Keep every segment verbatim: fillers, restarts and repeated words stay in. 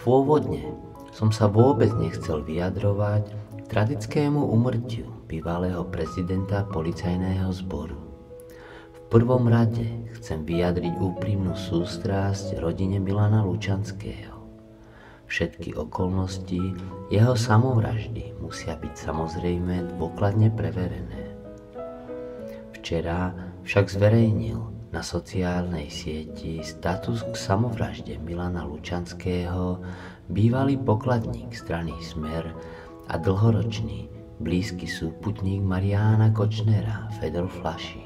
Pôvodne som sa vôbec nechcel vyjadrovať k tragickému úmrtiu bývalého prezidenta policajného zboru. V prvom rade chcem vyjadriť úprimnú sústrasť rodine Milana Lučanského. Všetky okolnosti jeho samovraždy musia byť samozrejme dôkladne preverené. Včera však zverejnil na sociálnej sieti status k samovražde Milana Lučanského bývalý pokladník strany Smer a dlhoročný blízky súputník Mariána Kočnera Fedor Flašík.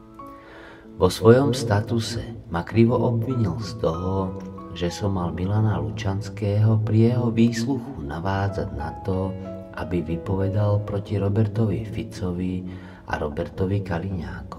Vo svojom statuse ma krivo obvinil z toho, že som mal Milana Lučanského pri jeho výsluchu navádzať na to, aby vypovedal proti Robertovi Ficovi a Robertovi Kaliňákovi.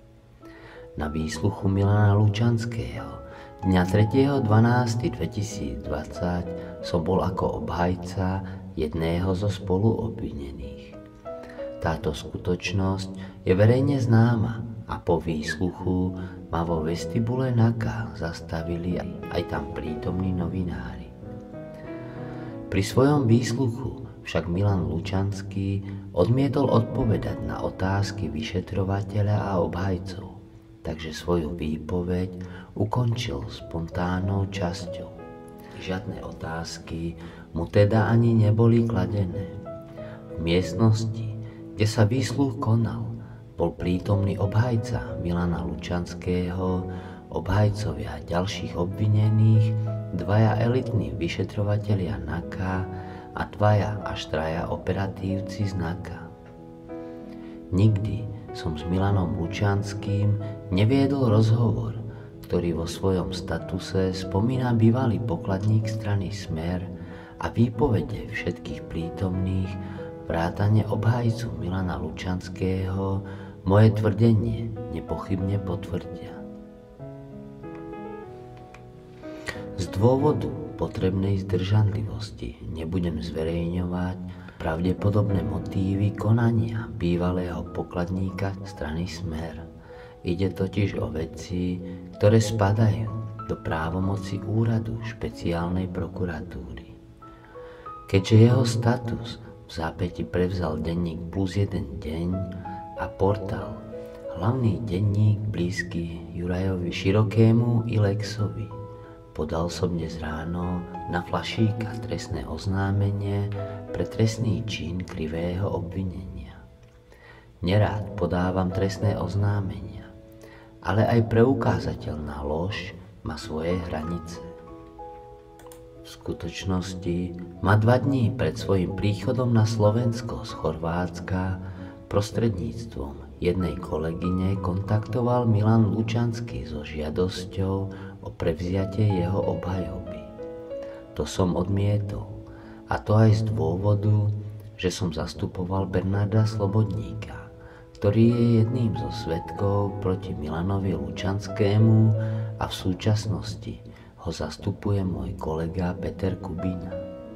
Na výsluchu Milana Lučanského dňa tretieho dvanásteho dvetisícdvadsať som bol ako obhajca jedného zo spoluobvinených. Táto skutočnosť je verejne známa a po výsluchu ma vo vestibule NAKA zastavili aj tam prítomní novinári. Pri svojom výsluchu však Milan Lučanský odmietol odpovedať na otázky vyšetrovateľa a obhajcov, takže svoju výpoveď ukončil spontánnou časťou. Žiadne otázky mu teda ani neboli kladené. V miestnosti, kde sa výsluch konal, bol prítomný obhajca Milana Lučanského, obhajcovia ďalších obvinených, dvaja elitní vyšetrovatelia NAKA a dvaja až traja operatívci z NAKA. Nikdy som s Milanom Lučanským neviedol rozhovor, ktorý vo svojom statuse spomína bývalý pokladník strany Smer a výpovede všetkých prítomných vrátane obhajcu Milana Lučanského moje tvrdenie nepochybne potvrdia. Z dôvodu potrebnej zdržanlivosti nebudem zverejňovať pravdepodobné motívy konania bývalého pokladníka strany Smer. Ide totiž o veci, ktoré spadajú do právomoci úradu špeciálnej prokuratúry. Keďže jeho status v zápäti prevzal denník Plus jeden deň a portál Hlavný denník blízky Jurajovi Širokému i Lexovi, podal som dnes ráno na Flašíka trestné oznámenie pre trestný čin krivého obvinenia. Nerád podávam trestné oznámenia, ale aj preukázateľná lož má svoje hranice. V skutočnosti ma dva dní pred svojím príchodom na Slovensko z Chorvátska prostredníctvom jednej kolegyne kontaktoval Milan Lučanský so žiadosťou o prevziatie jeho obhajoby. To som odmietol, a to aj z dôvodu, že som zastupoval Bernarda Slobodníka, ktorý je jedným zo svedkov proti Milanovi Lučanskému a v súčasnosti ho zastupuje môj kolega Peter Kubina.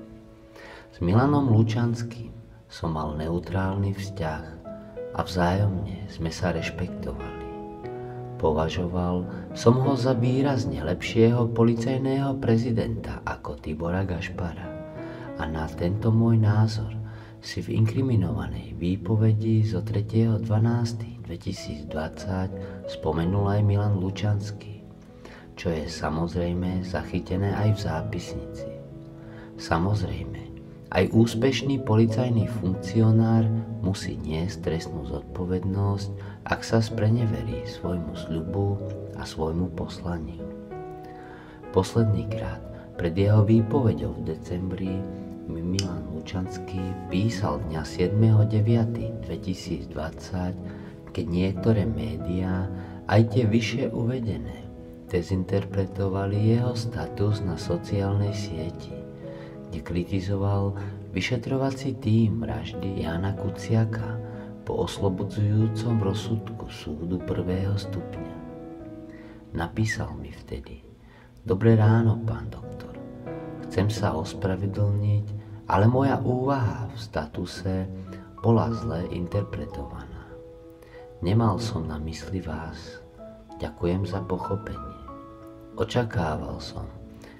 S Milanom Lučanským som mal neutrálny vzťah a vzájomne sme sa rešpektovali. Považoval som ho za výrazne lepšieho policajného prezidenta ako Tibora Gašpara a na tento môj názor si v inkriminovanej výpovedi zo tretieho dvanásteho dvetisícdvadsať spomenul aj Milan Lučanský, čo je samozrejme zachytené aj v zápisnici. Samozrejme, aj úspešný policajný funkcionár musí niesť trestnú zodpovednosť, ak sa spreneverí svojmu sľubu a svojmu poslaniu. Posledný krát pred jeho výpovedou v decembri mi Milan Lučanský písal dňa siedmeho deviateho dvetisícdvadsať, keď niektoré médiá, aj tie vyššie uvedené, dezinterpretovali jeho status na sociálnej sieti, kde kritizoval vyšetrovací tím vraždy Jána Kuciaka po oslobodzujúcom rozsudku súdu prvého stupňa. Napísal mi vtedy: Dobré ráno, pán doktor. Chcem sa ospravedlniť, ale moja úvaha v statuse bola zle interpretovaná. Nemal som na mysli vás. Ďakujem za pochopenie. Očakával som,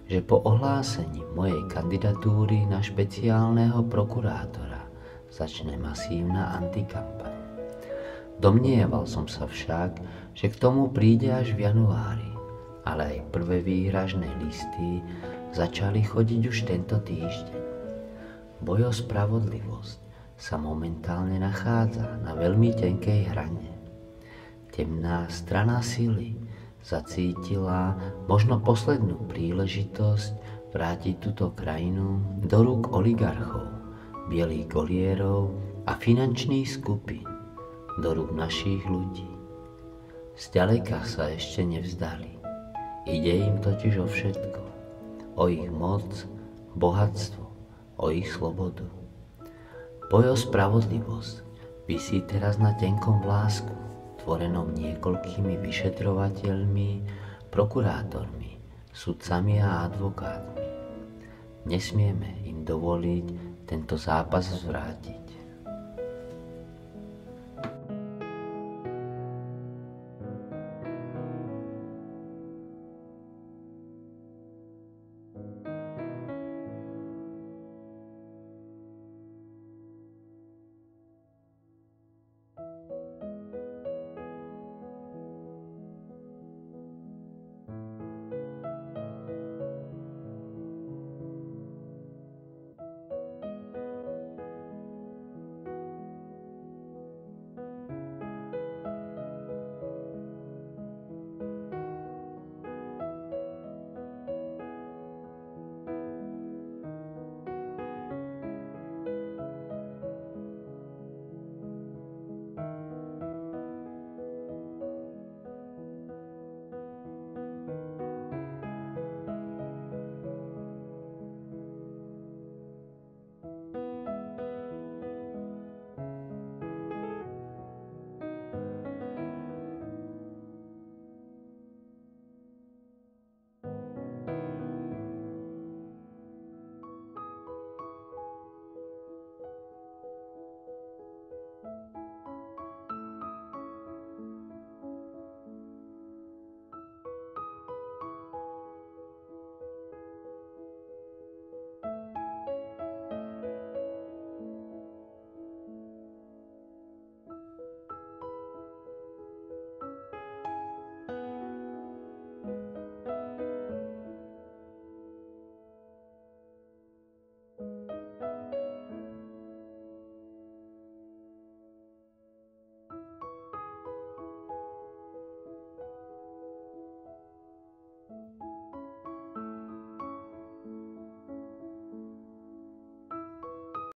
že po ohlásení mojej kandidatúry na špeciálneho prokurátora začne masívna antikampaň. Domnieval som sa však, že k tomu príde až v januári, ale aj prvé výhražné listy začali chodiť už tento týždeň. Boj o spravodlivosť sa momentálne nachádza na veľmi tenkej hrane. Temná strana sily zacítila možno poslednú príležitosť vrátiť túto krajinu do rúk oligarchov, bielých golierov a finančných skupín, do rúk našich ľudí. Zďaleka sa ešte nevzdali. Ide im totiž o všetko. O ich moc, bohatstvo, o ich slobodu. Boj o spravodlivosť visí teraz na tenkom vlásku, tvorenom niekoľkými vyšetrovateľmi, prokurátormi, sudcami a advokátmi. Nesmieme im dovoliť tento zápas zvrátiť.